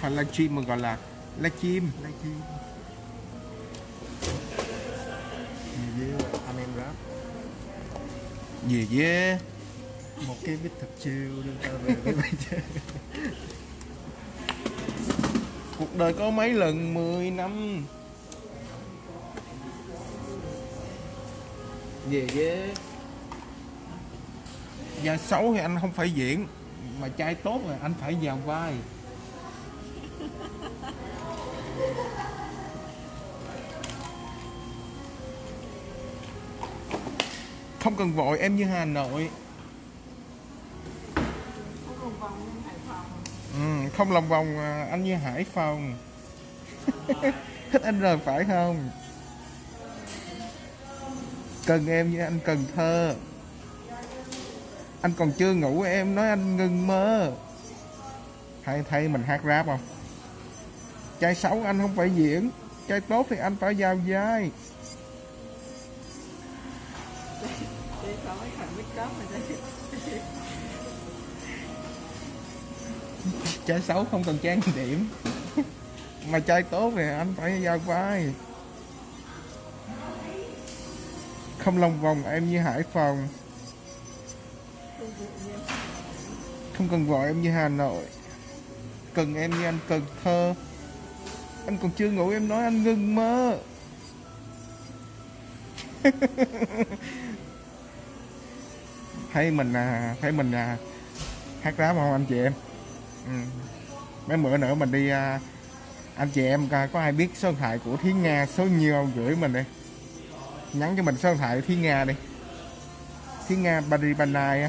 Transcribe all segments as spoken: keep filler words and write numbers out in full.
phải livestream mà gọi là livestream. Livestream. Gì với anh em rap. Gì yeah. Một cái beat thật chill đưa ta về với bây giờ. Cuộc đời có mấy lần mười năm. Về yeah. Và xấu thì anh không phải diễn, mà trai tốt rồi anh phải vào vai. Không cần vội em như Hà Nội. Ừ, không lòng vòng anh như Hải Phòng. Thích anh rồi phải không? Cần em như anh Cần Thơ. Anh còn chưa ngủ em nói anh ngừng mơ. Thấy thấy mình hát rap không? Trai xấu anh không phải diễn, trai tốt thì anh phải vào vai. Trai xấu không cần trang điểm, mà trai tốt thì anh phải vào vai. Không lòng vòng em như Hải Phòng. Không cần vội em như Hà Nội. Cần em như anh Cần Thơ. Anh còn chưa ngủ em nói anh ngừng mơ. Thấy mình à, thấy mình à, hát rap không anh chị em? Ừ. Mấy bữa nữa mình đi à, anh chị em có ai biết số điện thoại của Thiến Nga số nhiêu không? Gửi mình đi, nhắn cho mình số điện thoại của Thiến Nga đi. Thiến Nga Bari Banai á.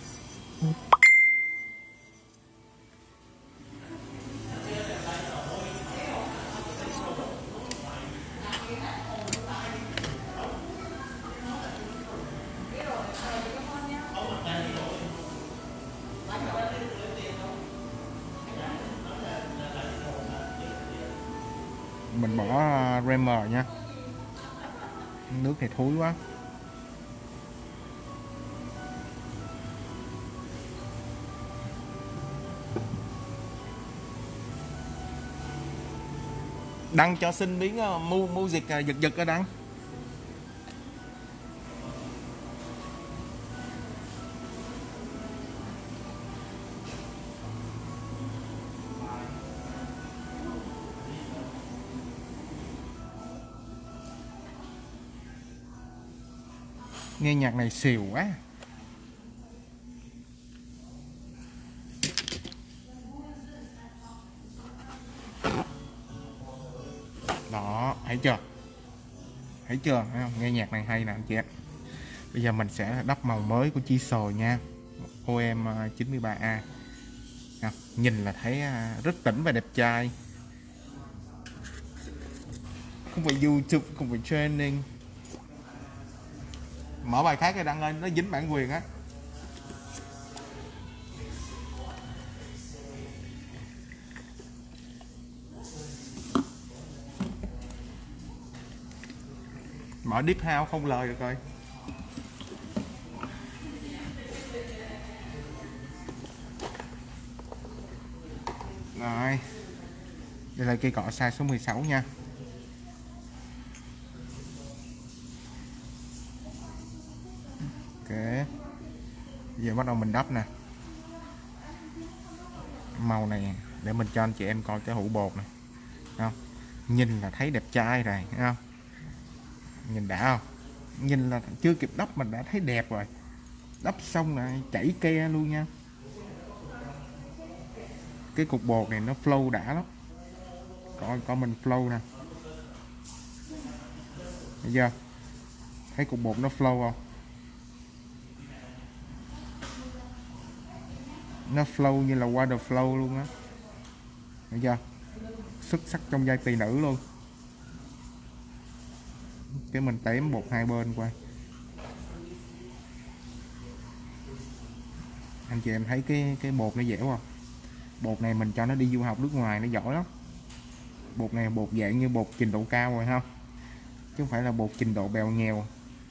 Mình bỏ Ramer nha, nước thì thúi quá. Đăng cho xin biến uh, mu music uh, giật giật ở Đăng. Nghe nhạc này xìu quá. Đó, thấy chưa? Thấy chưa? Thấy không? Nghe nhạc này hay nè anh chị em. Bây giờ mình sẽ đắp màu mới của Chisel nha. O M chín ba A. Nhìn là thấy rất tỉnh và đẹp trai. Không phải YouTube, không phải training. Mở bài khác rồi đăng lên, nó dính bản quyền á. Mở Deep House không lời được rồi. Rồi. Đây là cây cọ size số mười sáu nha. Ok. Giờ bắt đầu mình đắp nè. Màu này để mình cho anh chị em coi cái hũ bột này. Không? Nhìn là thấy đẹp trai rồi, thấy không? Nhìn đã không? Nhìn là chưa kịp đắp mình đã thấy đẹp rồi. Đắp xong là chảy ke luôn nha. Cái cục bột này nó flow đã lắm. Coi coi mình flow nè. Thấy chưa? Thấy cục bột nó flow không? Nó flow như là water flow luôn á. Thấy chưa? Xuất sắc trong vai tỳ nữ luôn. Cái mình tém bột hai bên qua. Anh chị em thấy cái cái bột nó dẻo không? Bột này mình cho nó đi du học nước ngoài nó giỏi lắm. Bột này bột dạng như bột trình độ cao rồi ha, chứ không phải là bột trình độ bèo nghèo.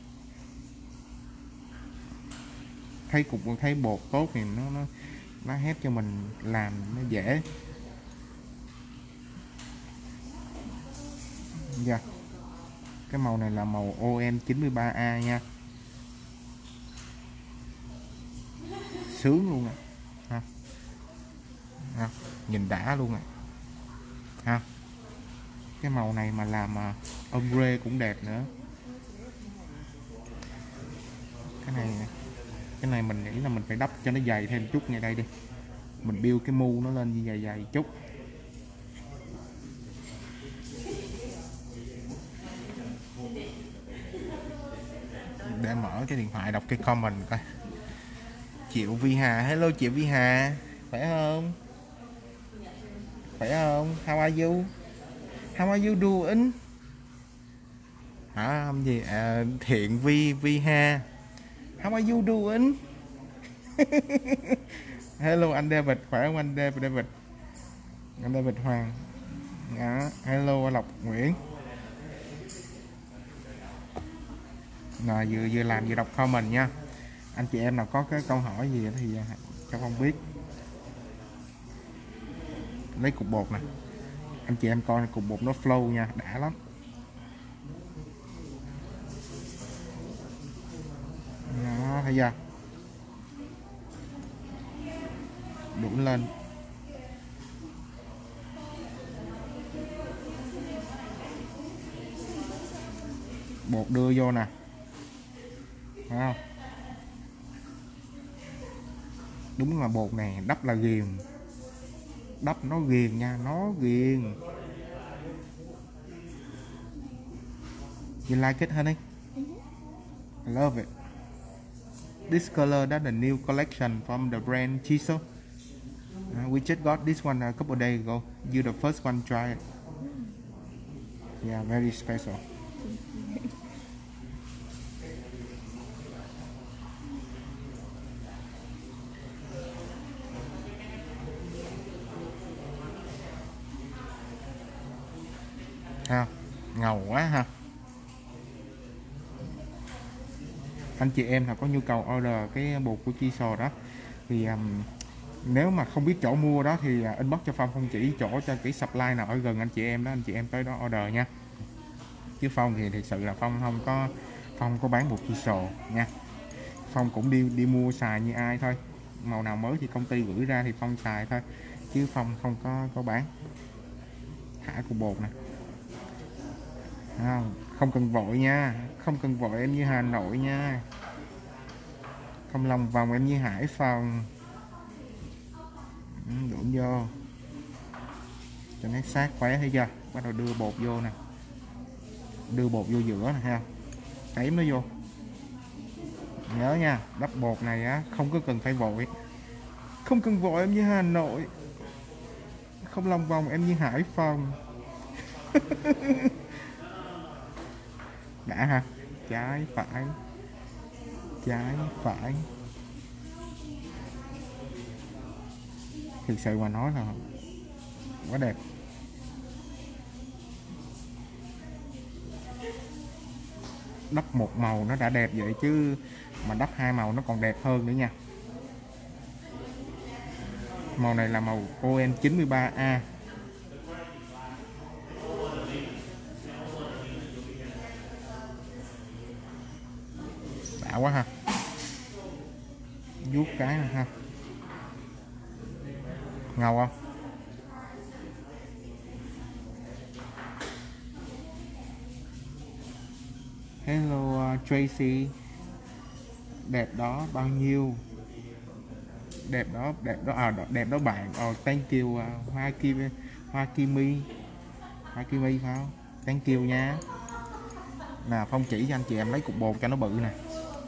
Thấy cục thấy bột tốt thì nó nó nó hết cho mình làm nó dễ. Dạ. Cái màu này là màu O N chín mươi ba A nha. Sướng luôn ạ. Ha. Ha. Nhìn đã luôn ạ. Ha. Cái màu này mà làm ombre cũng đẹp nữa. Cái này cái này mình nghĩ là mình phải đắp cho nó dày thêm chút ngay đây đi. Mình build cái mu nó lên như dày dày chút. Để mở cái điện thoại đọc cái comment coi. Triệu Vi Hà, hello Triệu Vi Hà, khỏe không? Khỏe không? How are you? How are you doing? Hả? Không gì? À, Thiện Vi Vi Hà. How are you doing? Hello anh David, khỏe không anh David? David. Anh David Hoàng. Đó. Hello Lộc Nguyễn. Rồi vừa vừa làm vừa đọc comment nha. Anh chị em nào có cái câu hỏi gì thì cho Phong biết. Lấy cục bột nè. Anh chị em coi cục bột nó flow nha, đã lắm. Đó, thấy chưa? Đũn lên. Bột đưa vô nè. Thấy không? Đúng là bột này đắp là ghiền. Đắp nó ghiền nha, nó ghiền. You like it honey? I love it. This color that's the new collection from the brand Chiso. Uh, we just got this one a couple of days ago. You the first one try it. Yeah, very special. Ha, ngầu quá ha. Anh chị em nào có nhu cầu order cái bột của Chiso đó thì um, nếu mà không biết chỗ mua đó thì uh, inbox cho Phong, Phong chỉ chỗ cho cái supply nào ở gần anh chị em đó, anh chị em tới đó order nha. Chứ Phong thì thực sự là Phong không có Phong có bán bột Chiso nha. Phong cũng đi đi mua xài như ai thôi. Màu nào mới thì công ty gửi ra thì Phong xài thôi. Chứ Phong không có có bán. Thả cục bột nè. Không, không cần vội nha. Không cần vội em như Hà Nội nha. Không lòng vòng em như Hải Phòng. Đổ vô cho nó sát khỏe, thấy chưa? Bắt đầu đưa bột vô nè. Đưa bột vô giữa nè ha. Tém nó vô. Nhớ nha, đắp bột này á không có cần phải vội. Không cần vội em như Hà Nội. Không lòng vòng em như Hải Phòng. Đã ha. Trái phải. Trái phải. Thực sự mà nói là quá đẹp. Đắp một màu nó đã đẹp vậy chứ mà đắp hai màu nó còn đẹp hơn nữa nha. Màu này là màu O N chín mươi ba A. Đã quá ha. Vuốt cái này ha. Ngầu không? Hello uh, Tracy. Đẹp đó bao nhiêu? Đẹp đó, đẹp đó, à, đẹp đó bạn. Oh, thank you uh, Hoa Kim, Hoa Kimi. Hoa Kimi phải không? Thank you nha. Nè, Phong chỉ cho anh chị em lấy cục bột cho nó bự nè.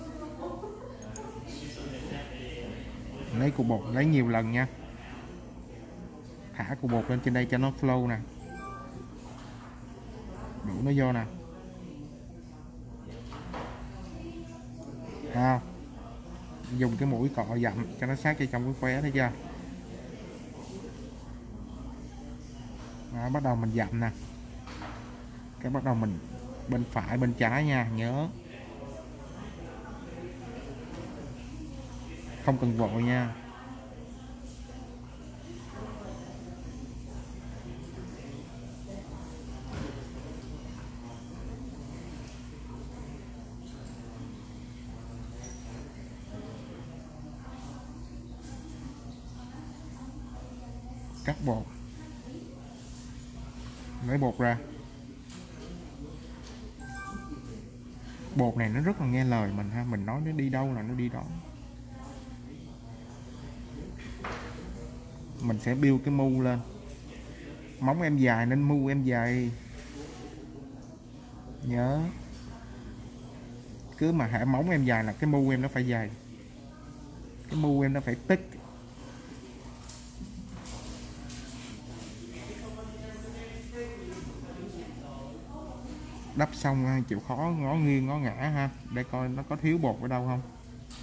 Lấy cục bột, lấy nhiều lần nha. Thả cục bột lên trên đây cho nó flow nè. Đổ nó vô nè. À, dùng cái mũi cọ dặm cho nó sát cho trong cái khóe, thấy chưa? Đó, bắt đầu mình dặm nè. Cái bắt đầu mình bên phải bên trái nha, nhớ. Không cần vội nha. Cắt bột, lấy bột ra. Bột này nó rất là nghe lời mình ha, mình nói nó đi đâu là nó đi đó. Mình sẽ build cái mu lên. Móng em dài nên mu em dài. Nhớ, cứ mà hạ móng em dài là cái mu em nó phải dài, cái mu em nó phải tích. Đắp xong chịu khó ngó nghiêng ngó ngã ha, để coi nó có thiếu bột ở đâu không.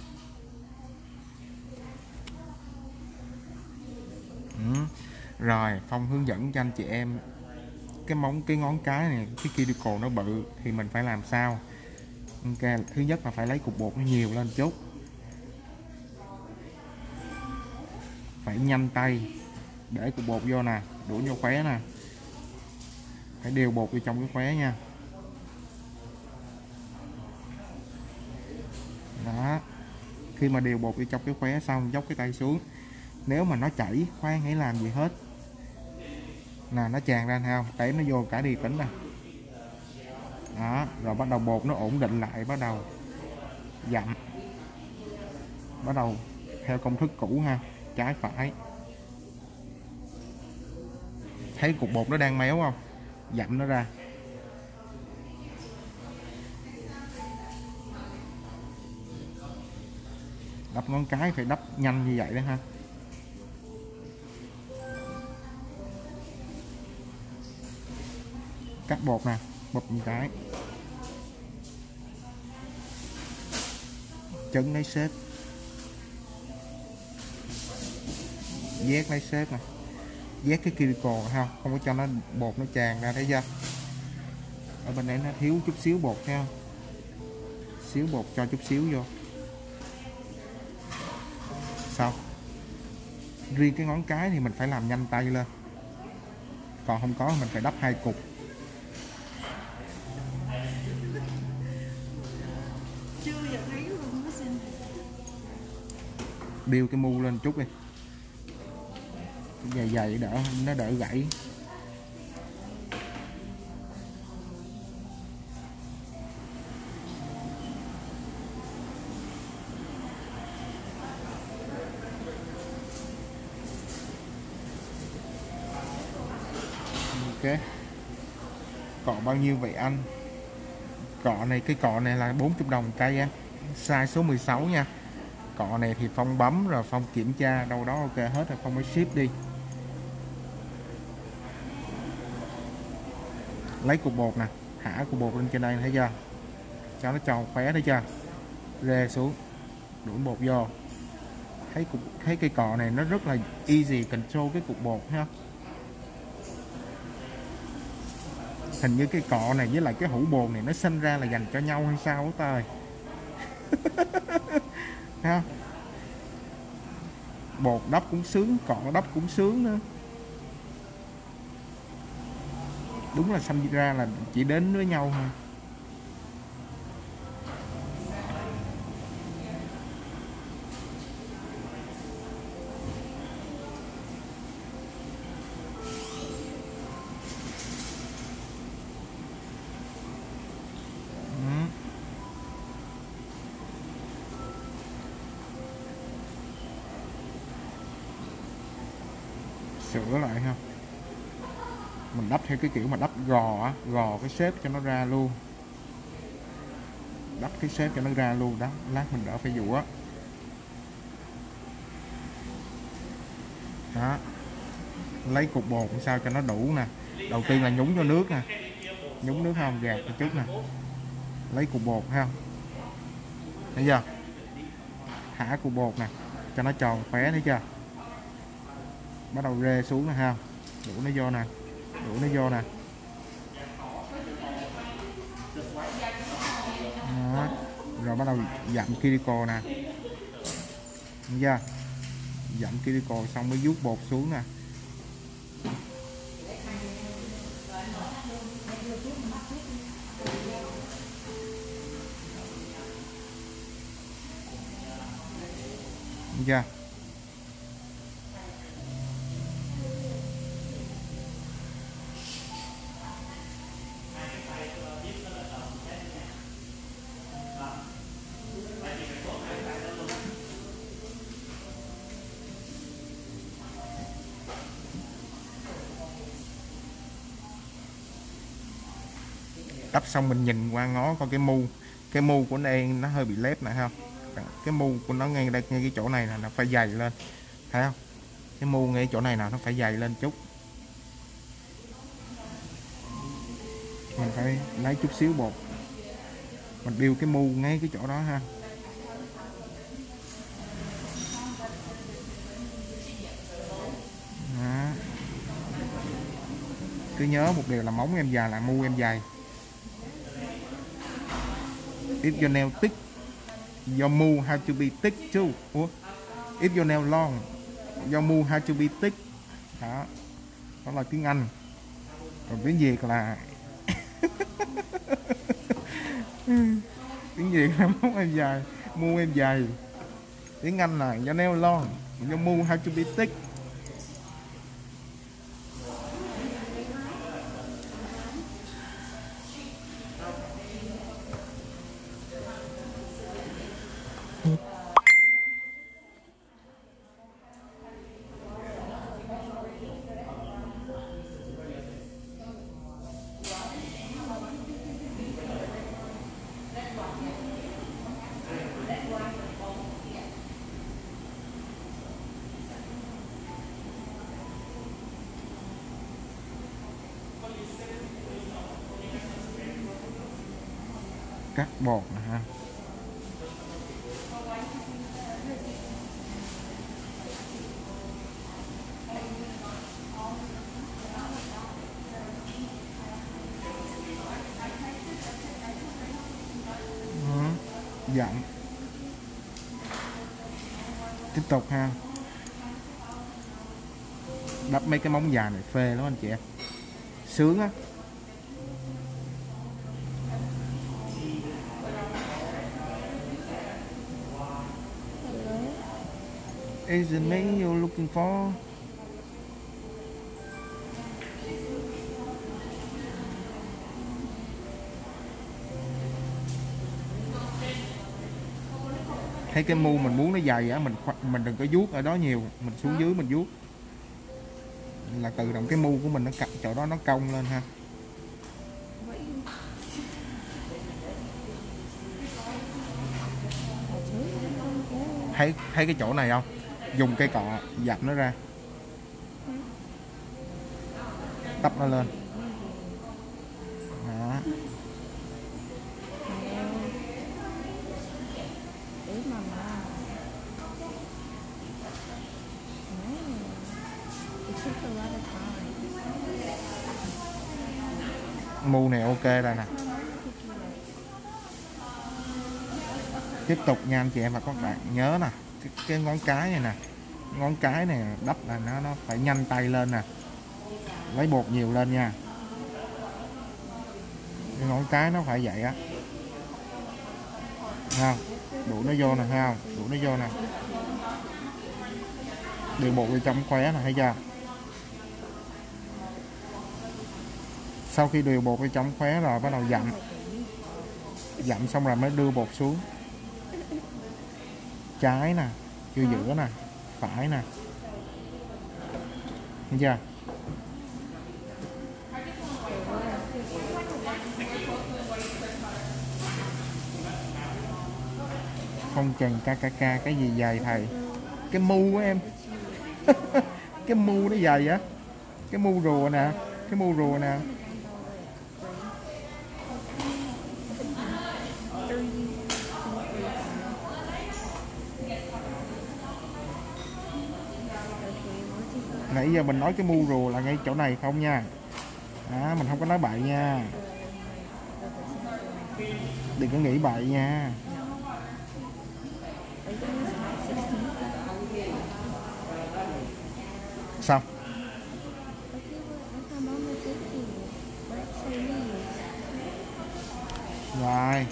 Ừ. Rồi Phong hướng dẫn cho anh chị em cái móng cái ngón cái này, cái cuticle nó bự thì mình phải làm sao. Ok, thứ nhất là phải lấy cục bột nó nhiều lên chút, phải nhanh tay để cục bột vô nè, đổ vô khóe nè, phải đều bột vô trong cái khóe nha. Đó, khi mà đều bột vô trong cái khóe xong dốc cái tay xuống. Nếu mà nó chảy khoan hãy làm gì hết nè, nó tràn ra không, đẩy nó vô cả đi tính nè. Đó, rồi bắt đầu bột nó ổn định lại, bắt đầu dặm, bắt đầu theo công thức cũ ha, trái phải. Thấy cục bột nó đang méo không, dặm nó ra. Đắp ngón cái phải đắp nhanh như vậy đó ha. Cắt bột nè, bột một cái, chấn lấy xếp, vét lấy xếp nè, vét cái cuticle ha, không có cho nó bột nó tràn ra, thấy chưa? Ở bên đây nó thiếu chút xíu bột nha, xíu bột cho chút xíu vô. Sao? Riêng cái ngón cái thì mình phải làm nhanh tay lên, còn không có mình phải đắp hai cục. Điêu cái mu lên chút đi, dày dày đỡ nó đỡ gãy. Ok, cọ bao nhiêu vậy anh? Cọ này, cái cọ này là bốn mươi đồng cây á, size số mười sáu nha. Cọ này thì Phong bấm rồi Phong kiểm tra đâu đó ok hết rồi, Phong mới ship đi. Lấy cục bột nè, thả cục bột lên trên đây thấy chưa, cho nó tròn khóe, thấy chưa, rê xuống, đổ bột vô. Thấy cục thấy cây cọ này nó rất là easy control cái cục bột ha. Hình như cái cọ này với lại cái hũ bồn này nó sinh ra là dành cho nhau hay sao đó ta ơi. Ha, bột đắp cũng sướng, cọ đắp cũng sướng nữa. Đúng là sinh ra là chỉ đến với nhau thôi. Sửa lại ha, mình đắp theo cái kiểu mà đắp gò á, gò cái xếp cho nó ra luôn, đắp cái xếp cho nó ra luôn đó, lát mình đỡ phải dũa. Đó, lấy cục bột sao cho nó đủ nè. Đầu tiên là nhúng vô nước nè, nhúng nước không, gạt một chút nè, lấy cục bột ha, thấy chưa, thả cục bột nè cho nó tròn khóe, thấy chưa, bắt đầu rê xuống nè ha, đổ nó vô nè, đổ nó vô nè. Đó. Rồi bắt đầu dặm cuticle nè, thấy chưa, dặm cuticle xong mới vuốt bột xuống nè. Thấy chưa, Đắp xong mình nhìn qua ngó coi cái mu, cái mu của nó đen nó hơi bị lép nè không, cái mu của nó ngay đây, ngay cái chỗ này là nó phải dày lên, thấy không, cái mu ngay chỗ này nào nó phải dày lên chút, mình phải lấy chút xíu bột mình điêu cái mu ngay cái chỗ đó ha. Đó. Cứ nhớ một điều là móng em dài là mu em dày. If your nail thick, your mu have to be thick too. Ủa? If your nail long, your mu have to be thick. Đó, đó là tiếng Anh. Còn tiếng Việt là tiếng Việt là móng em dài, mu em dài. Tiếng Anh là your nail long, your mu have to be thick. Cắt bột nè ha. Dặn. Tiếp tục ha. Đắp mấy cái móng dài này phê lắm anh chị em. Sướng á. Is it me you're looking for? Thấy cái mu mình muốn nó dày á, mình mình đừng có vuốt ở đó nhiều, mình xuống dưới mình vuốt là tự động cái mu của mình nó cắt chỗ đó nó cong lên ha. Thấy thấy cái chỗ này không? Dùng cây cọ dập nó ra, đắp nó lên. Đó. Mu này ok rồi nè. Tiếp tục nha anh chị em và các bạn, nhớ nè, cái, cái ngón cái này nè, ngón cái này đắp là nó nó phải nhanh tay lên nè, lấy bột nhiều lên nha, cái ngón cái nó phải vậy á, không đủ nó vô nè, ha, đủ nó vô nè, điều bột vào trong khóe nè, thấy chưa? Sau khi điều bột vào trong khóe rồi bắt đầu dặm, dặm xong rồi mới đưa bột xuống. Trái nè, vô giữa nè, phải nè, thấy chưa? Không chừng kkk cái gì dày thầy? Cái mu của em. Cái mu nó dày á, cái mu rùa nè, cái mu rùa nè. Nãy giờ mình nói cái mu rùa là ngay chỗ này không nha. Đó, mình không có nói bậy nha. Đừng có nghĩ bậy nha. Sao? Rồi.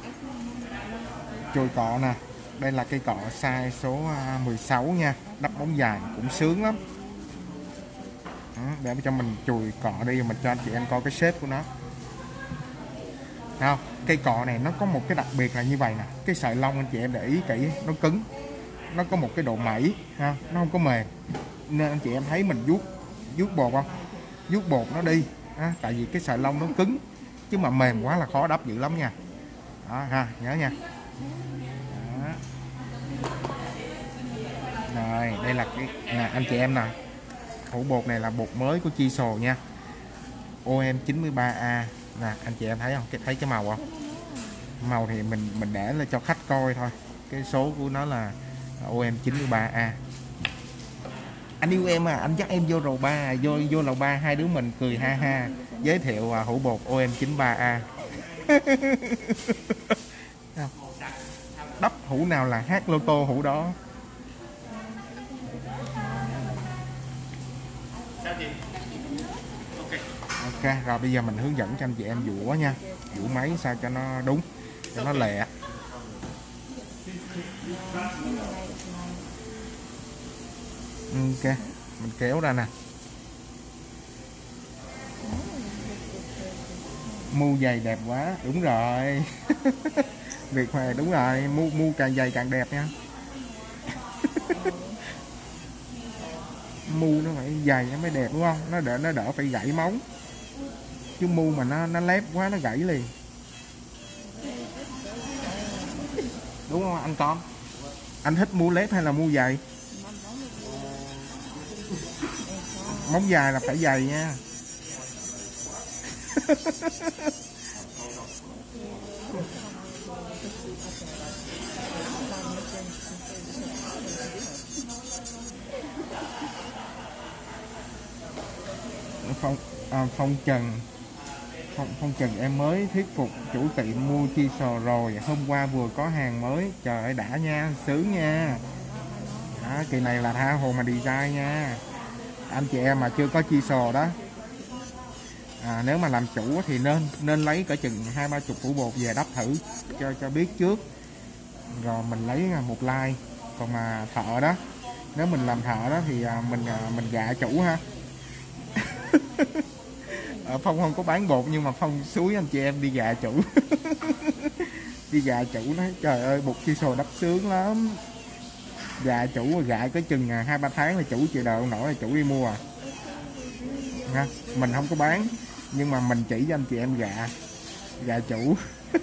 Chùi cọ nè. Đây là cây cọ size số mười sáu nha. Đắp bóng dài cũng sướng lắm. Đó, để cho mình chùi cọ đi, mình cho anh chị em coi cái shape của nó. Không? Cây cọ này nó có một cái đặc biệt là như vậy nè. Cái sợi lông anh chị em để ý kỹ, nó cứng, nó có một cái độ mẩy ha, nó không có mềm, nên anh chị em thấy mình vuốt vuốt bột không, vuốt bột nó đi ha, tại vì cái sợi lông nó cứng, chứ mà mềm quá là khó đắp dữ lắm nha. Đó ha, nhớ nha. Đó. Rồi đây là cái nè, anh chị em nè, hũ bột này là bột mới của Chisel nha, O M chín ba A nè, anh chị em thấy không, cái thấy cái màu không? Màu thì mình mình để là cho khách coi thôi, cái số của nó là O M chín ba A. Anh yêu em à, anh dắt em vô lầu ba, vô vô lầu ba hai đứa mình cười ha ha, giới thiệu à, hũ bột O M chín ba A. Đắp hũ nào là hát lô tô hũ đó. Ok, rồi bây giờ mình hướng dẫn cho anh chị em dũa nha, dũa máy sao cho nó đúng, cho nó lẹ. Ok, mình kéo ra nè. Mu dày đẹp quá, đúng rồi. Việt Hòa đúng rồi, mu mu càng dày càng đẹp nha. Mu nó phải dày nó mới đẹp đúng không? Nó đỡ nó đỡ phải gãy móng. Chứ mu mà nó nó lép quá nó gãy liền. Đúng không anh con? Anh thích mu lép hay là mu dày? Móng dài là phải dày nha. Phong à, Phong Trần Phong, Phong Trần em mới thuyết phục chủ tiệm mua Chisel rồi, hôm qua vừa có hàng mới, trời ơi đã nha, sướng nha. Đó, kỳ này là tha hồ mà design nha. Anh chị em mà chưa có Chisel đó, à, nếu mà làm chủ thì nên nên lấy cỡ chừng hai ba chục hũ bột về đắp thử cho cho biết trước, rồi mình lấy một like. Còn mà thợ đó, nếu mình làm thợ đó thì mình mình gạ chủ ha. Phong không có bán bột nhưng mà Phong xúi anh chị em đi gạ chủ. Đi gạ chủ nói trời ơi bột Chisel đắp sướng lắm, gạ chủ mà gạ có chừng hai ba tháng là chủ chịu đợi nổi là chủ đi mua à. Ha, mình không có bán nhưng mà mình chỉ cho anh chị em gạ gạ chủ.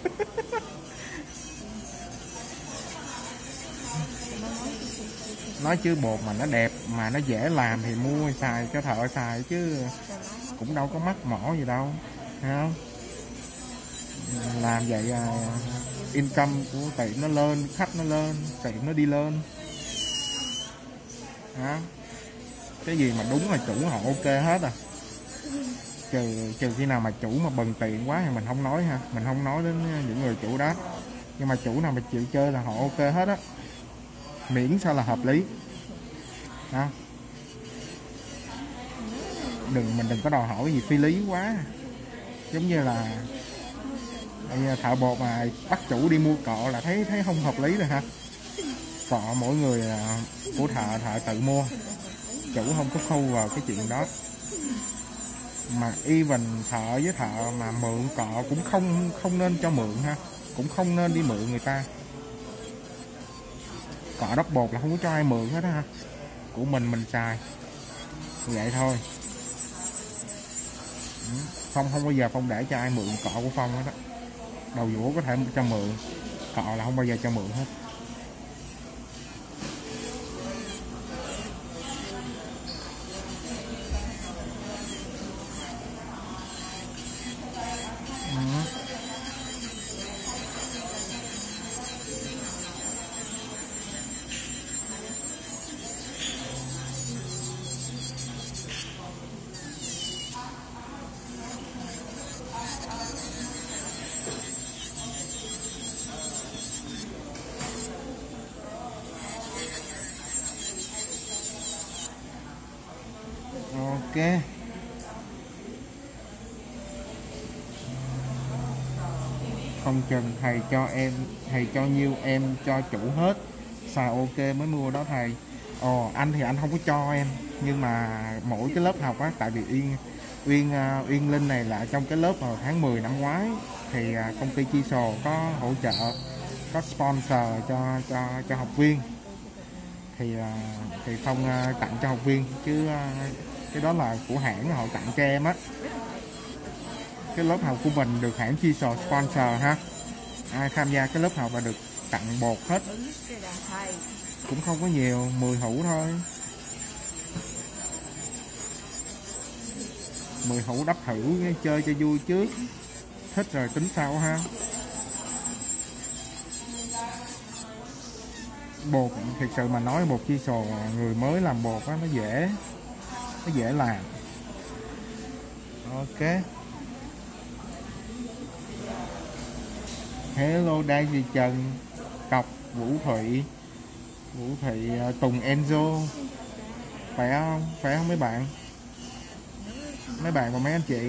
Nói chứ bột mà nó đẹp mà nó dễ làm thì mua xài cho thợ xài chứ cũng đâu có mắc mỏ gì đâu, thấy không? Làm vậy à, income của tiệm nó lên, khách nó lên, tiệm nó đi lên. Đó. Cái gì mà đúng là chủ họ ok hết à, trừ trừ khi nào mà chủ mà bần tiện quá thì mình không nói ha, mình không nói đến những người chủ đó, nhưng mà chủ nào mà chịu chơi là họ ok hết á, miễn sao là hợp lý. Đó. Đừng mình đừng có đòi hỏi gì phi lý quá, giống như là thợ bột mà bắt chủ đi mua cọ là thấy thấy không hợp lý rồi ha. Cọ mỗi người của thợ thợ tự mua, chủ không có khâu vào cái chuyện đó. Mà even thợ với thợ mà mượn cọ cũng không không nên cho mượn ha, cũng không nên đi mượn người ta. Cọ đắp bột là không có cho ai mượn hết ha, của mình mình xài vậy thôi. Phong không bao giờ Phong để cho ai mượn cọ của Phong hết đó. Đầu dũa có thể cho mượn, cọ là không bao giờ cho mượn hết. Ok. Không chừng thầy cho em, thầy cho nhiêu em cho chủ hết, xài ok mới mua đó thầy. Ồ anh thì anh không có cho em, nhưng mà mỗi cái lớp học á, tại vì Uyên Uyên uh, Uyên Linh này là trong cái lớp vào tháng mười năm ngoái thì uh, công ty Chisel có hỗ trợ, có sponsor cho cho cho học viên, thì uh, thì Phong uh, tặng cho học viên chứ uh, cái đó là của hãng họ tặng cho em á. cái lớp học của mình được hãng chi sò sponsor ha. Ai tham gia cái lớp học là được tặng bột hết. Cũng không có nhiều, mười hũ thôi. mười hũ đắp thử chơi cho vui trước. Thích rồi tính sau ha. Bột thực sự mà nói bột chi sò người mới làm bột á, nó dễ. Nó dễ làm. Ok. Hello Daisy Trần, Cọc, Vũ Thụy, Vũ Thụy, Tùng Enzo. Khỏe không? Khỏe không mấy bạn? Mấy bạn và mấy anh chị.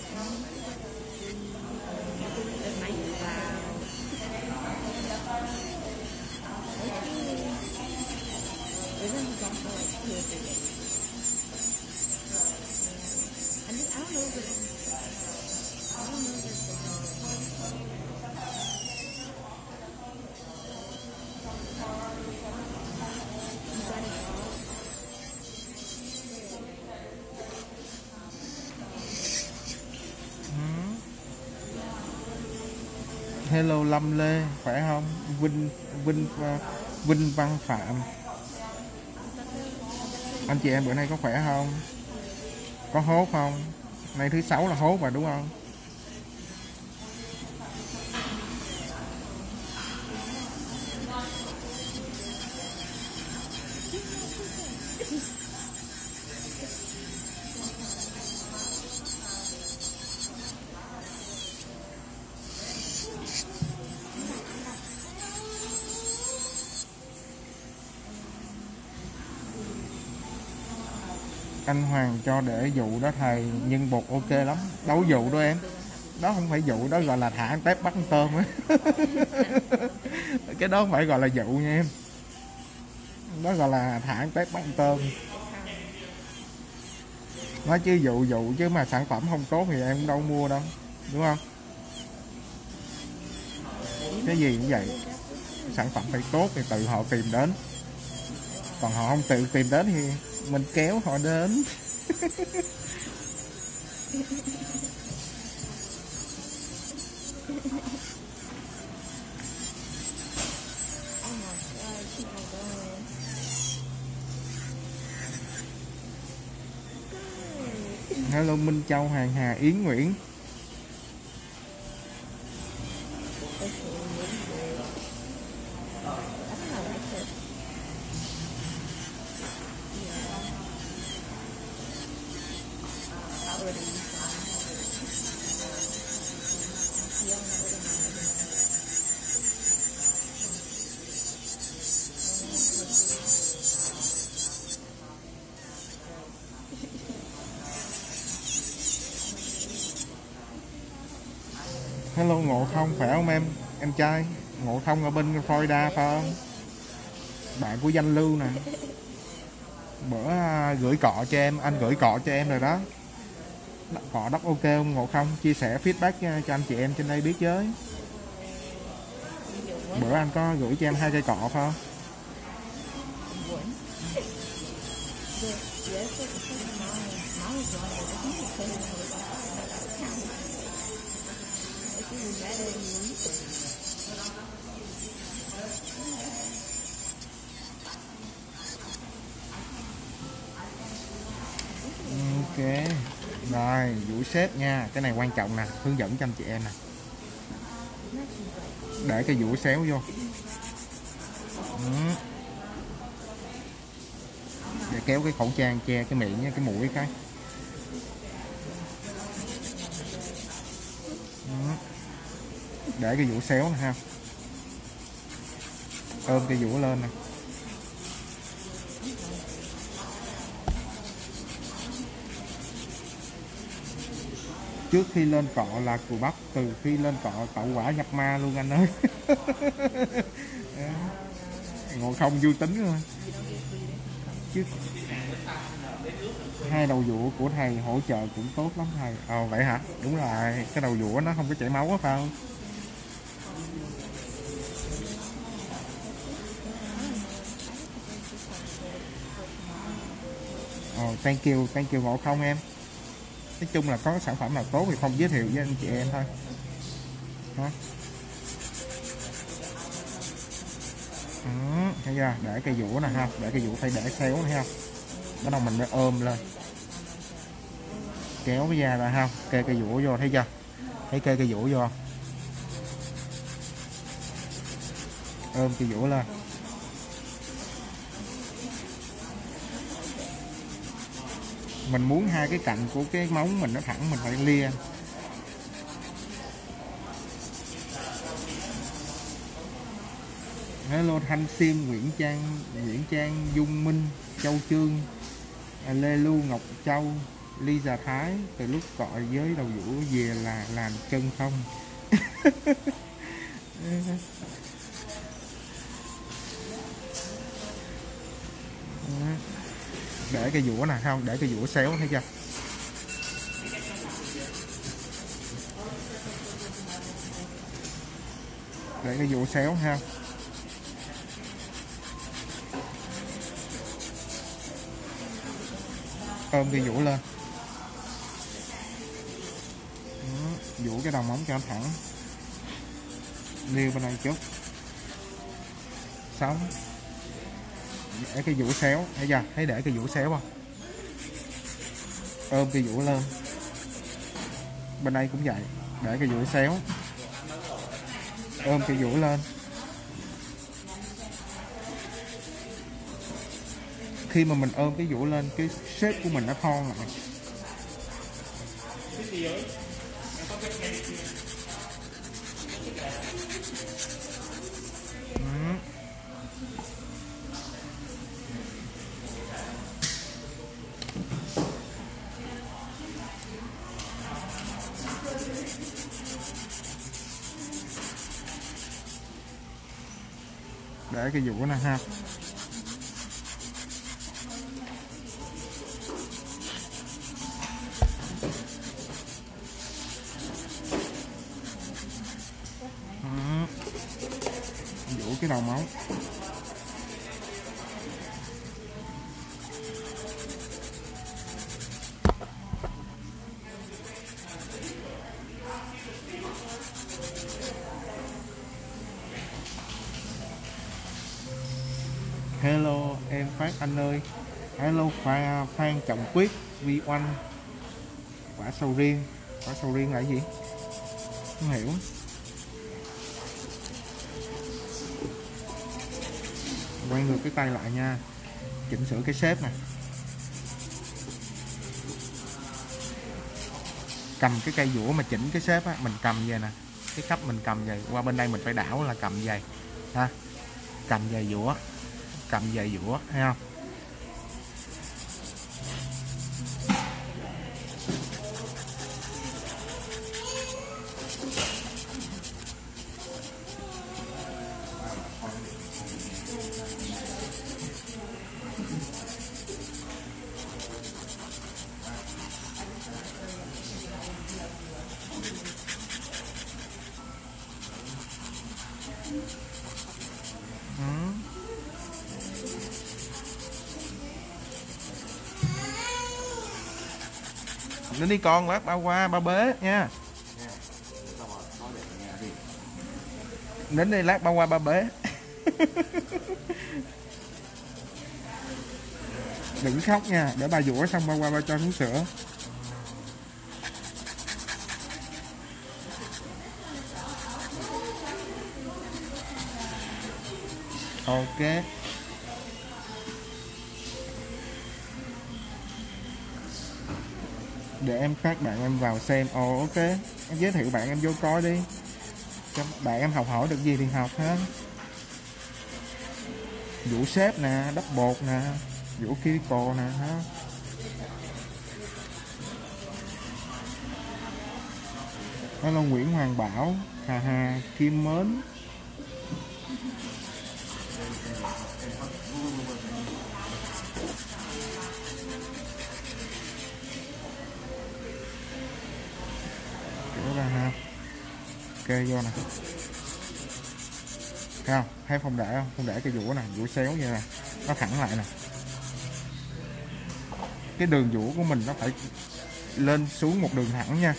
Hello Lâm Lê, khỏe không? Vinh Vinh Vinh Văn Phạm. Anh chị em bữa nay có khỏe không? Có hốt không? Nay thứ sáu là hốt mà đúng không? Anh Hoàng cho để dụ đó thầy, nhưng bột ok lắm. Đâu dụ đâu em. Đó không phải dụ, đó gọi là thả ăn tép bắt ăn tôm á. Cái đó không phải gọi là dụ nha em. Đó gọi là thả ăn tép bắt ăn tôm. Nói chứ dụ dụ chứ mà sản phẩm không tốt thì em đâu mua đâu. Đúng không? Cái gì cũng vậy. Sản phẩm phải tốt thì tự họ tìm đến. Còn họ không tự tìm đến thì mình kéo họ đến. Hello Minh Châu, Hàng Hà, Yến Nguyễn. Hello Ngộ Thông, khỏe không em? Em trai Ngộ Thông ở bên Florida phải không? Bạn của Danh Lưu nè. Bữa gửi cọ cho em, anh gửi cọ cho em rồi đó. Cọ đắp ok không Ngộ Thông? Chia sẻ feedback cho anh chị em trên đây biết với. Bữa anh có gửi cho em hai cây cọ phải không? Ok. Rồi, vũ xếp nha. Cái này quan trọng nè, hướng dẫn cho anh chị em nè. Để cái vũ xéo vô. Ừ. Để kéo cái khẩu trang che cái miệng với cái mũi cái. Ừ. Để cái vũ xéo nè ha. Ôm cái vũ lên nè. Trước khi lên cọ là cù bắp, từ khi lên cọ tẩu quả nhập ma luôn anh ơi. Ngộ Không vui tính rồi. Chứ hai đầu dũa của thầy hỗ trợ cũng tốt lắm thầy. Ờ vậy hả? Đúng rồi, cái đầu dũa nó không có chảy máu á phải không? Ờ, thank you, thank you Ngộ Không em. Nói chung là có sản phẩm nào tốt thì Phong giới thiệu với anh chị em thôi đó. Ừ, thấy chưa, để cây vũ nè ha, để cây vũ phải để xéo nè ha, bắt đầu mình mới ôm lên, kéo cái da ra ha, kê cây vũ vô, thấy chưa, thấy kê cây vũ vô, ôm cây vũ lên. Mình muốn hai cái cạnh của cái móng mình nó thẳng, mình phải lia. Hello Thanh Sim, Nguyễn Trang, Nguyễn Trang, Dung Minh, Châu Trương, Lê Lưu, Ngọc Châu, Ly Già Thái. Từ lúc gọi với đầu vũ về là làm chân không. Để cái vũ nè, không để cái vũ xéo, thấy chưa, để cái vũ xéo ha. Ôm cái vũ lên, vũ cái đầu móng cho thẳng, liêu bên đây chút, sống, để cái vũ xéo, thấy chưa, thấy để cái vũ xéo không, ôm cái vũ lên, bên đây cũng vậy, để cái vũ xéo, ôm cái vũ lên. Khi mà mình ôm cái vũ lên, cái shape của mình nó thon lại. Ừ. Để cái vũ này ha. Vũ cái đầu máu. Hello em Phát Anh ơi. Hello Phan, Phan Trọng Quyết, Vi Oanh. Quả sầu riêng. Quả sầu riêng là cái gì? Không hiểu. Quay ngược cái tay lại nha, chỉnh sửa cái shape này. Cầm cái cây dũa mà chỉnh cái shape á, mình cầm về nè, cái cách mình cầm về, qua bên đây mình phải đảo là cầm về ha, cầm về dũa, cầm về dũa, thấy không? Đến đi con, lát ba qua ba bế nha. Đến đây lát ba qua ba bế. Đừng khóc nha, để bà dũa xong ba qua ba cho uống sữa. Ok. Để em phát bạn em vào xem. Ồ ok, em giới thiệu bạn em vô coi đi, cho bạn em học hỏi được gì thì học ha. Vũ xếp nè, đắp bột nè, vũ critical nè ha. Hello Nguyễn Hoàng Bảo, Hà Hà, Kim Mến. Kiểu ra ha, kê vô nè, thấy không, thấy Phong để không, Phong để cái vũ nè, vũ xéo vậy nè, nó thẳng lại nè. Cái đường vũ của mình nó phải lên xuống một đường thẳng nha.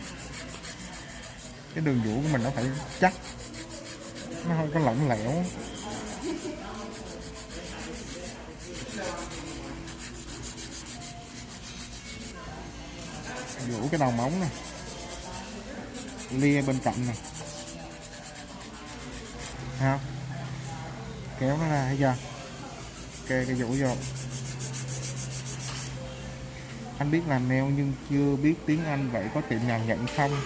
Cái đường vũ của mình nó phải chắc, nó không có lỏng lẻo. Vũ cái đầu móng này, lia bên cạnh này, ha, kéo nó ra thấy chưa, kê cái vũ vô. Anh biết làm nail nhưng chưa biết tiếng Anh, vậy có tiệm nào nhận không?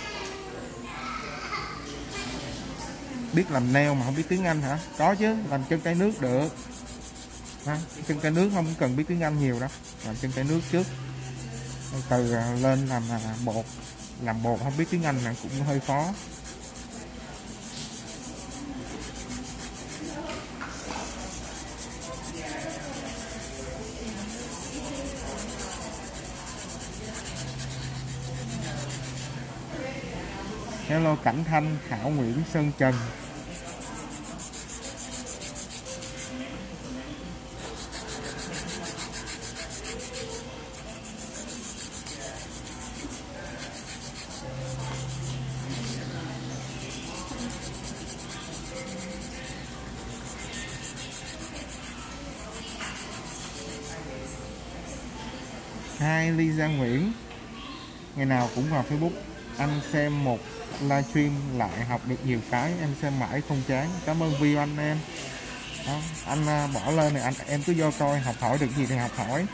Biết làm nail mà không biết tiếng Anh hả? Có chứ, làm chân tay nước được. Ha, chân tay nước không cần biết tiếng Anh nhiều đâu, làm chân tay nước trước, từ lên làm bột. Làm bột không biết tiếng Anh là cũng hơi khó. Hello Cảnh Thanh, Khảo Nguyễn, Sơn Trần. Hai Lisa Nguyễn, ngày nào cũng vào Facebook, anh xem một livestream lại học được nhiều cái, em xem mãi không chán. Cảm ơn view anh em. Đó, anh bỏ lên này, anh em cứ vô coi, học hỏi được gì thì học hỏi.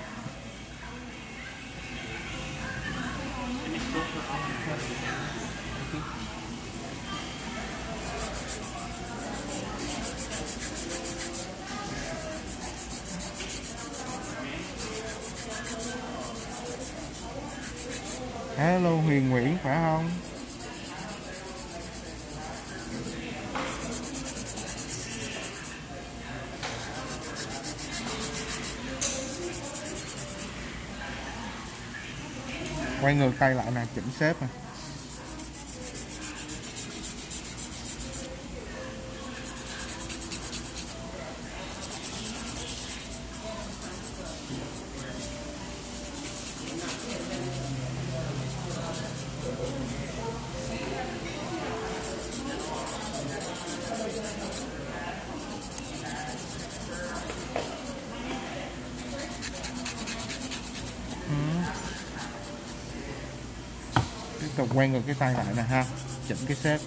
Hello Huyền Nguyễn, phải không? Quay ngược tay lại nè, chỉnh xếp nè. Tiếp tục quay ngược cái tay lại nè ha, chỉnh cái xếp.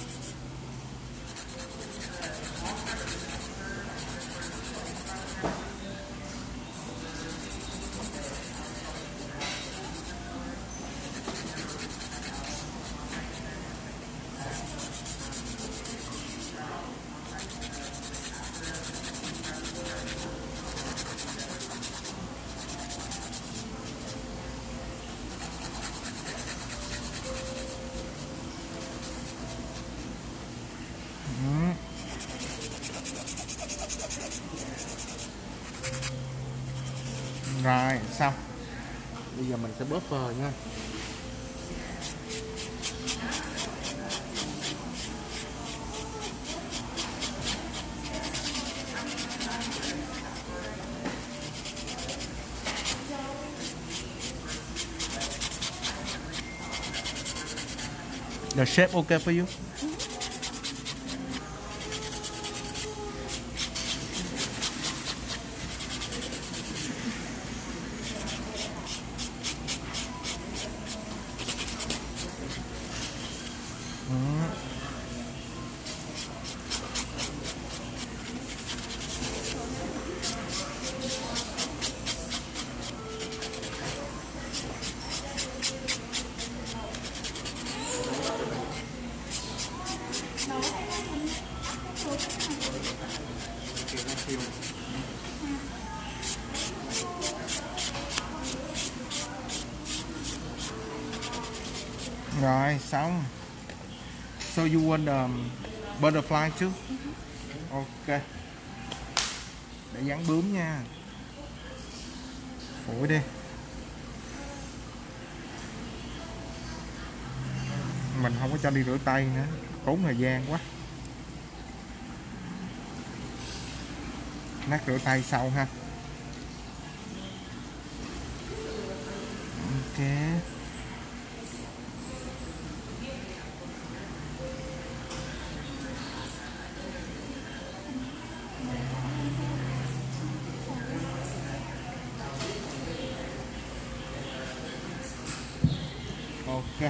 Rồi, xong. Bây giờ mình sẽ buffer nha. The shape okay for you? Rồi, xong. So you want um, butterfly too? Ok. Để dán bướm nha. Phủi đi. Mình không có cho đi rửa tay nữa, tốn thời gian quá. Lát rửa tay sau ha. Ok,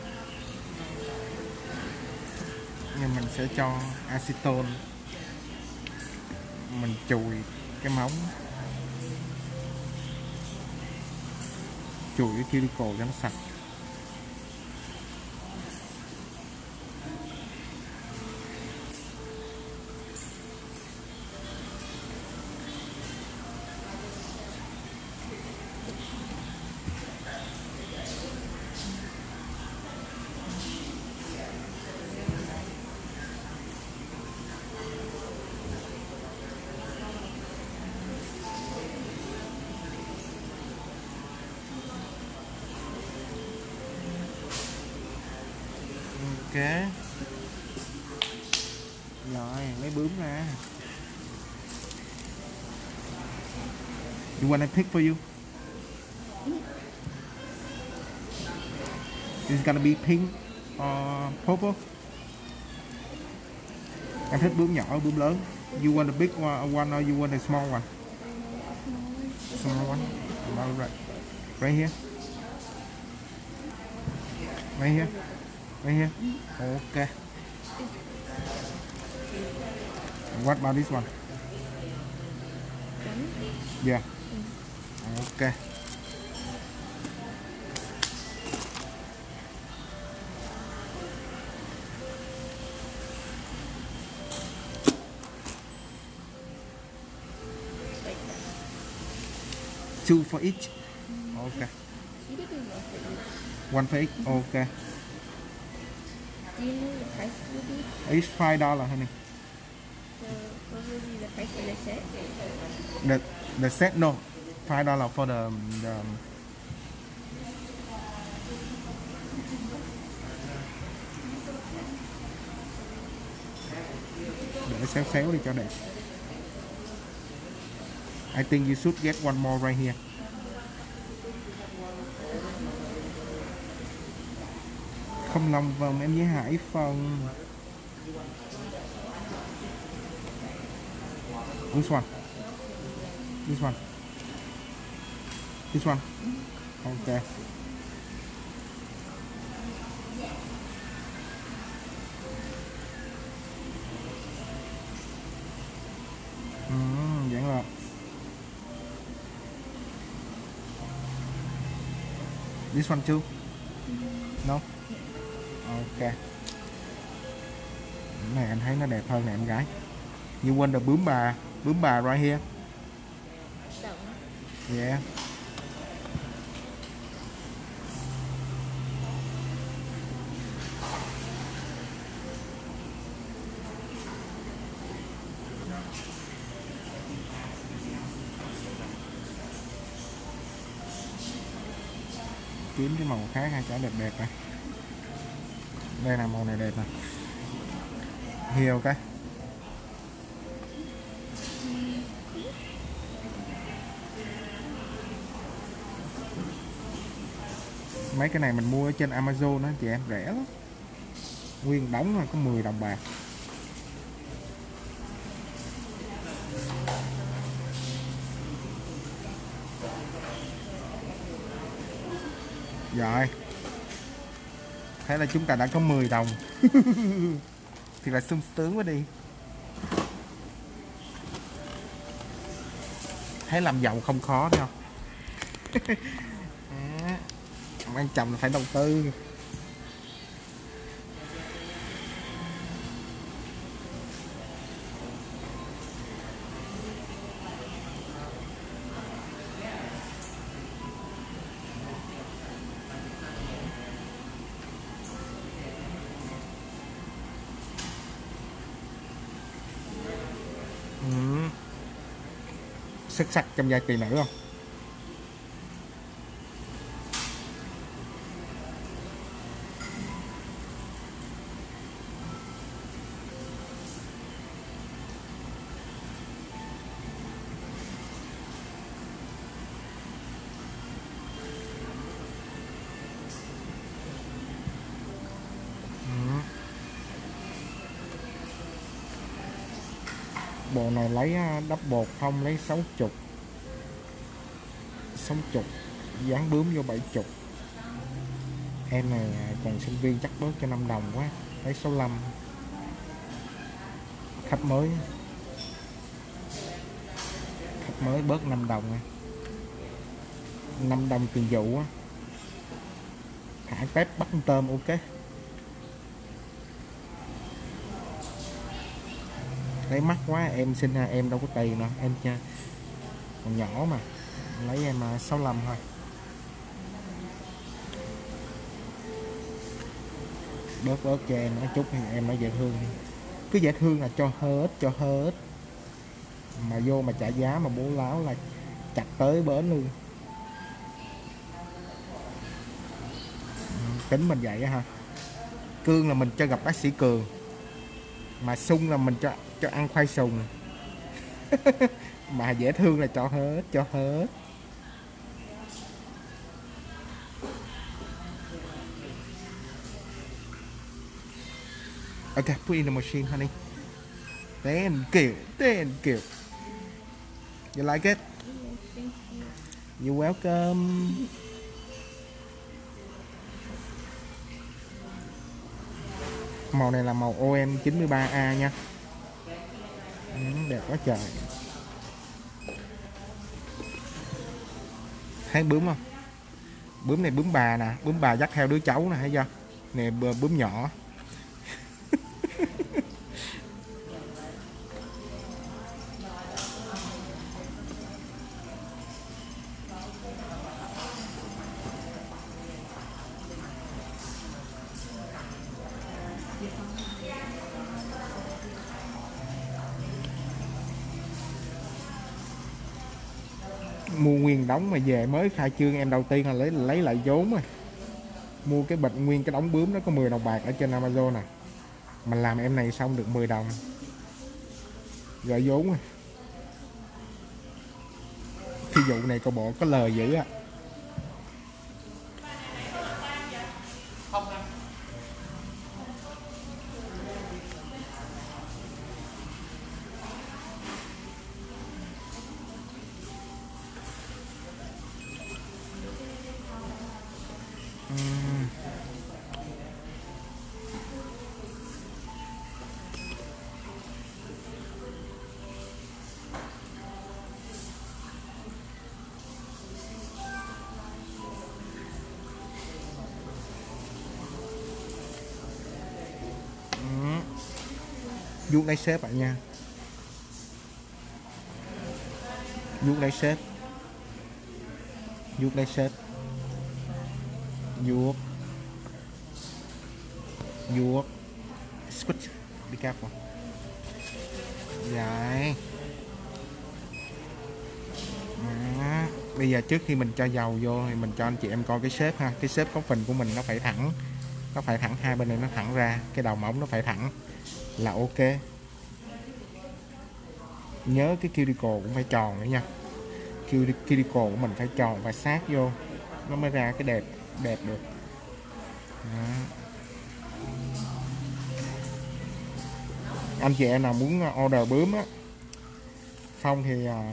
nhưng mình sẽ cho acetone, mình chùi cái móng, chùi cái cuticle cho nó sạch. Ok, rồi lấy bướm ra. You want I pick for you? It's gonna be pink or purple. Em thích bướm nhỏ, bướm lớn. You want the big one or you want the small one? Small one. All right. Right here. Right here. Right here. Okay. What about this one? Yeah. Okay. Two for each. Okay. One for each. Okay. Do you know the price will be? It's five dollar, honey. So what will be the price for the set? The the set no, five dollar for the the. Để xéo xéo đi cho đẹp. I think you should get one more right here. Không lòng vòng em với Hải Phòng. This one. This one. This one. Okay. Ừm, vẫn là this one too? No? Ok. Cái này anh thấy nó đẹp hơn nè em gái. You want the bướm bà, bướm bà right here. Yeah. Kiếm cái màu khác hay chả đẹp đẹp này. Đây là màu này đẹp nè. Hiêu cái. Mấy cái này mình mua ở trên Amazon đó chị em, rẻ lắm. Nguyên đống là có mười đồng bạc. Rồi. Thế là chúng ta đã có mười đồng. Thì là sung sướng quá đi. Thấy làm giàu không khó đâu. Quan trọng là phải đầu tư. Ừ. Xuất sắc trong vai tiền nữ không? Bộ này lấy double không, lấy sáu chục, sáu chục dán bướm vô bảy chục. Em này còn sinh viên chắc bớt cho năm đồng quá, lấy sáu lăm. Khách mới, khách mới bớt năm đồng nha, năm đồng tiền vụ á. Thả tép bắt con tôm ok. Lấy mắc quá, em xin ha, em đâu có tiền đâu, em cha còn nhỏ mà. Lấy em sáu lăm thôi. Bớt bớt cho em nói chút thì em nói dễ thương. Cứ dễ thương là cho hết, cho hết. Mà vô mà trả giá mà bố láo là chặt tới bến luôn. Tính mình vậy á ha. Cương là mình cho gặp bác sĩ Cường, mà Sung là mình cho cho ăn khoai sùng. Mà dễ thương là cho hết, cho hết. Okay, put in the machine, honey. Thank you, thank you. You like it? Yes, thank you. You're welcome. Màu này là màu O M chín mươi ba A nha. Ừ, đẹp quá trời. Thấy bướm không? Bướm này bướm bà nè, bướm bà dắt theo đứa cháu nè, thấy chưa? Nè bướm nhỏ. Mua nguyên đống mà về mới khai trương em đầu tiên là lấy lấy lại vốn rồi. Mua cái bịch nguyên cái đống bướm đó có mười đồng bạc ở trên Amazon nè. Mình làm em này xong được mười đồng. Gửi vốn rồi. Cái vụ này coi bộ có lời dữ á. Vuốt lấy sếp bạn nha. Vuốt lấy sếp. Vuốt lấy sếp. Vuốt. Vuốt. Switch. Be careful. Vậy. À, bây giờ trước khi mình cho dầu vô thì mình cho anh chị em coi cái sếp ha. Cái sếp có phình của mình nó phải thẳng. Nó phải thẳng, hai bên này nó thẳng ra. Cái đầu mỏng nó phải thẳng là ok. Nhớ cái cuticle cũng phải tròn nữa nha. Cuticle của mình phải tròn và sát vô nó mới ra cái đẹp đẹp được. Đó. Anh chị em nào muốn order bướm á, Phong thì uh,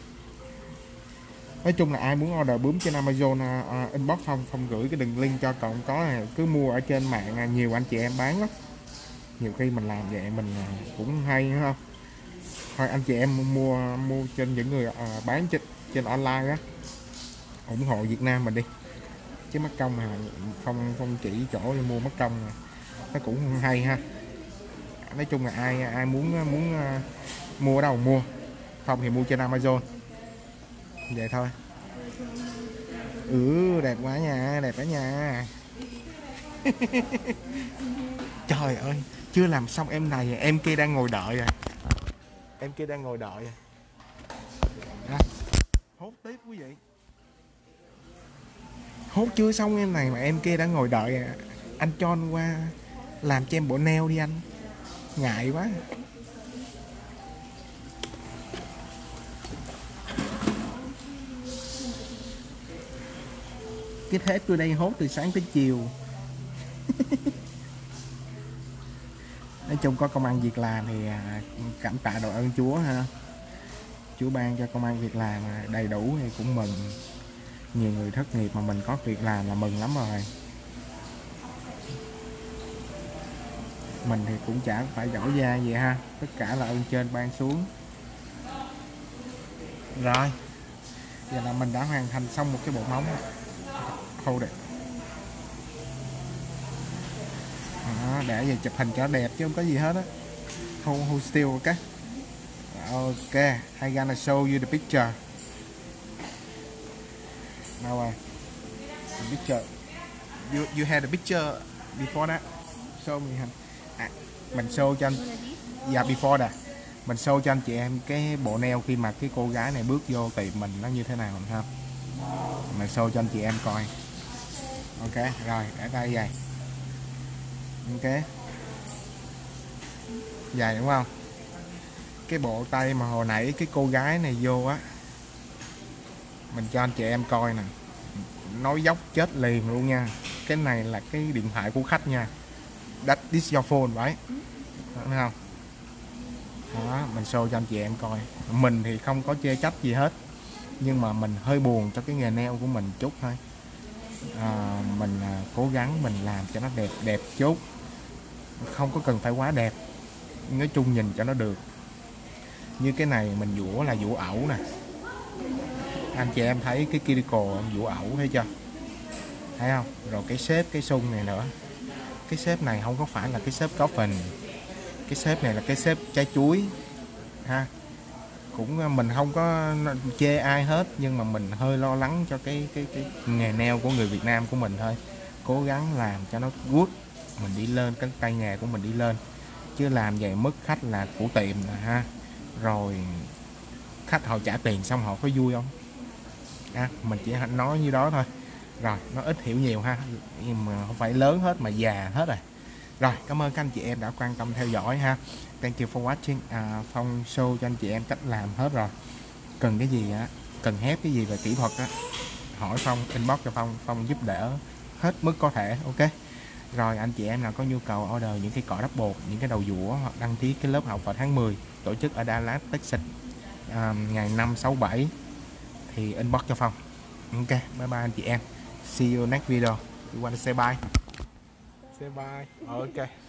nói chung là ai muốn order bướm trên Amazon uh, inbox Phong, Phong gửi cái đường link cho cậu có này. Cứ mua ở trên mạng uh, nhiều anh chị em bán lắm. Nhiều khi mình làm vậy mình uh, cũng hay không? Thôi anh chị em mua mua trên những người uh, bán trên, trên online á, ủng hộ Việt Nam mình đi. Chứ mất công mà Phong Phong chỉ chỗ để mua mất công mà. Nó cũng hay ha. Nói chung là ai ai muốn muốn uh, mua ở đâu mua. Không thì mua trên Amazon. Vậy thôi. Ừ, đẹp quá nha, đẹp quá nha. Trời ơi, chưa làm xong em này, em kia đang ngồi đợi rồi. Em kia đang ngồi đợi rồi. À, hốt tiếp quý vị. Hốt chưa xong em này mà em kia đang ngồi đợi à. Anh cho anh qua làm cho em bộ nail đi anh. Ngại quá. Cái thế tôi đây hốt từ sáng tới chiều. Nói chung có công ăn việc làm thì à, cảm tạ đội ơn Chúa ha. Chúa ban cho công ăn việc làm đầy đủ thì cũng mừng. Nhiều người thất nghiệp mà mình có việc làm là mừng lắm rồi. Mình thì cũng chả phải giỏi giang gì ha, tất cả là ơn trên ban xuống. Rồi, giờ là mình đã hoàn thành xong một cái bộ móng. Hold it. Đó, để về chụp hình cho đẹp chứ không có gì hết á. Hold, hold still, ok. Ok, I gonna show you the picture. Now, uh, the picture. You you had a picture before that. Show me hình. À, mình show cho anh. Dạ before đã. Mình show cho anh chị em cái bộ nail khi mà cái cô gái này bước vô tiệm mình nó như thế nào ha. Mình show cho anh chị em coi. Ok, rồi để tay dài. Ok. Dài đúng không? Cái bộ tay mà hồi nãy cái cô gái này vô á, mình cho anh chị em coi nè, nói dốc chết liền luôn nha. Cái này là cái điện thoại của khách nha. That is your phone right? Đúng không? Đó, mình show cho anh chị em coi. Mình thì không có chê trách gì hết, nhưng mà mình hơi buồn cho cái nghề nail của mình chút thôi. À, mình à, cố gắng mình làm cho nó đẹp đẹp chút, không có cần phải quá đẹp, nói chung nhìn cho nó được. Như cái này mình vũa là vũa ẩu nè, anh chị em thấy cái cuticle vũa ẩu thấy chưa, thấy không? Rồi cái xếp cái sung này nữa, cái xếp này không có phải là cái xếp coffin, cái xếp này là cái xếp trái chuối ha. Cũng mình không có chê ai hết, nhưng mà mình hơi lo lắng cho cái cái cái nghề nail của người Việt Nam của mình thôi. Cố gắng làm cho nó good, mình đi lên, cái tay nghề của mình đi lên, chứ làm vậy mất khách là của tiệm nè ha. Rồi khách họ trả tiền xong họ có vui không? À, mình chỉ nói như đó thôi. Rồi nó ít hiểu nhiều ha, nhưng mà không phải lớn hết mà già hết rồi. Rồi cảm ơn các anh chị em đã quan tâm theo dõi ha. Thank you for watching. à, Phong show cho anh chị em cách làm hết rồi. Cần cái gì á, cần help cái gì về kỹ thuật á, hỏi Phong, inbox cho Phong, Phong giúp đỡ hết mức có thể. Ok. Rồi anh chị em nào có nhu cầu order những cái cọ đắp bột, những cái đầu dũa, hoặc đăng ký cái lớp học vào tháng mười tổ chức ở Dallas, Texas, à, ngày năm, sáu, bảy thì inbox cho Phong. Ok, bye bye anh chị em. See you next video. You want to say bye? Say bye. Ok.